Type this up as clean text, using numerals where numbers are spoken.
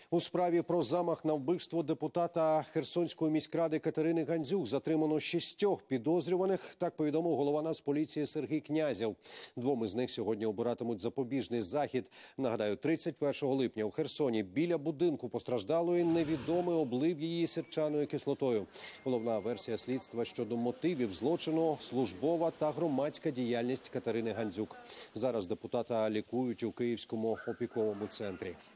У справі про замах на вбивство депутата Херсонської міськради Катерини Гандзюк затримано 6 підозрюваних. Так повідомив голова Нацполіції Сергій Князєв. 2 із них сьогодні обиратимуть запобіжний захід. Нагадаю, 31 липня у Херсоні біля будинку постраждалої невідомий облив її сірчаною кислотою. Головна версія слідства щодо мотивів злочину – службова та громадська діяльність Катерини Гандзюк. Зараз депутата лікують у Київському опіковому центрі.